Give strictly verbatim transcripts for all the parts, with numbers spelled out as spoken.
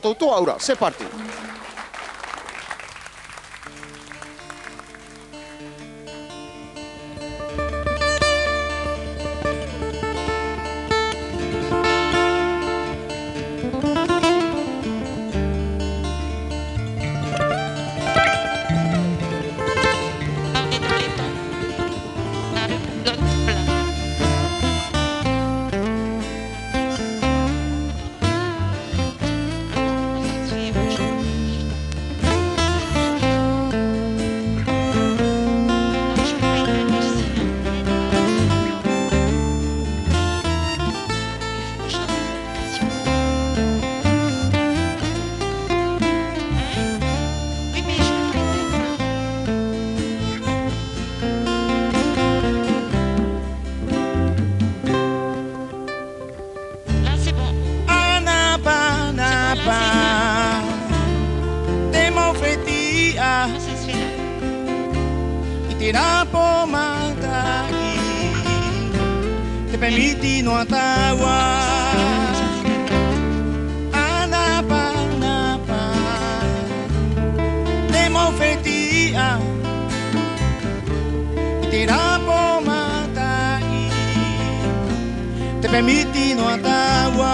Toto Aura, c'est parti. Te permiti no atawa Anapa, napa Demo fetia Itirapo matai Te permiti no atawa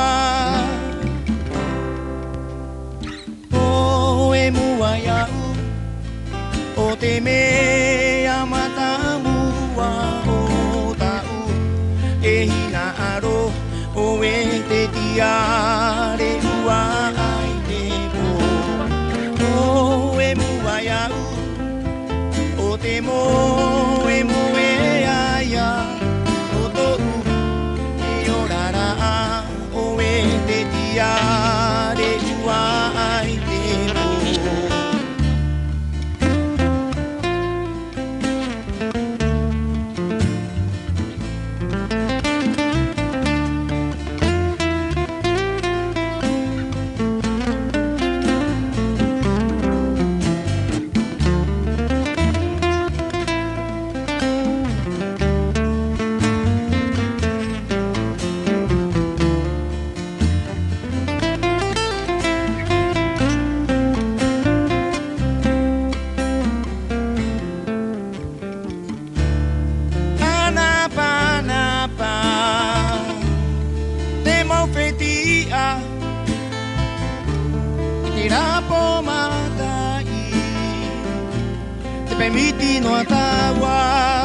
O emuayau O te mea matamu o tau e hina aro o e te tiare ua ai te po o e muaiau o te mo e mo e aia o tou e orara o e te tiare ua ai te po. Tirapo matai Te permiti no atawa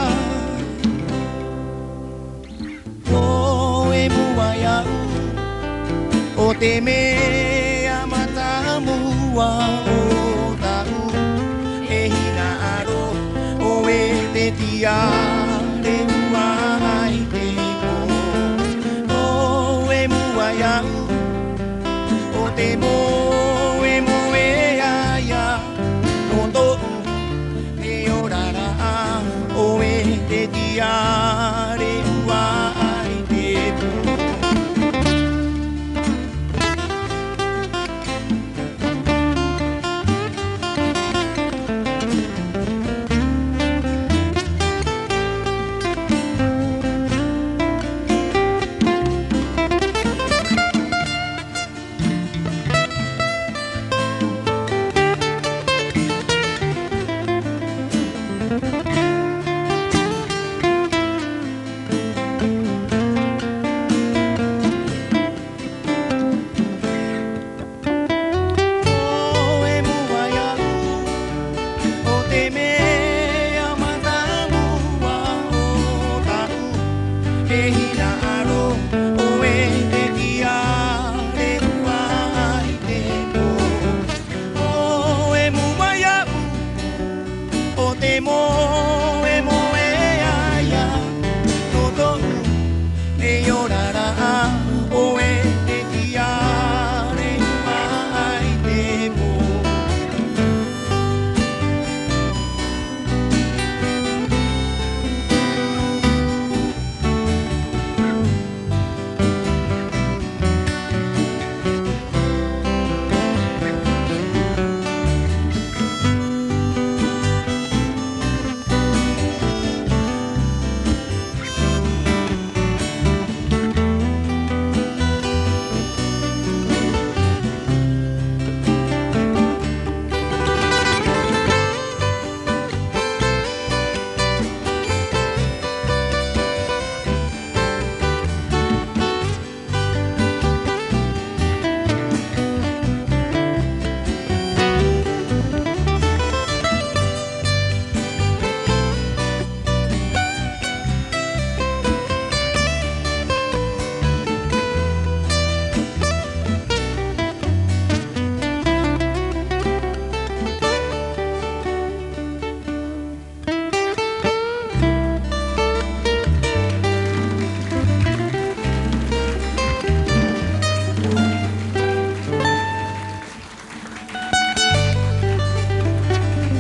O e muaiau O te mea matamua o tau E hina aro o e te tiare ua ai te po O e muaiau O te mo Tiare ua ai te po.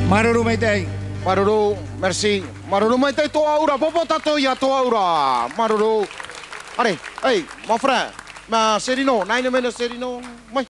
Maruru mai tei. Maruru, merci. Maruru mai tei to aura, popo tato ya to aura. Maruru. Allez, hey, mon frère. Ma Serino, nine minutes Serino.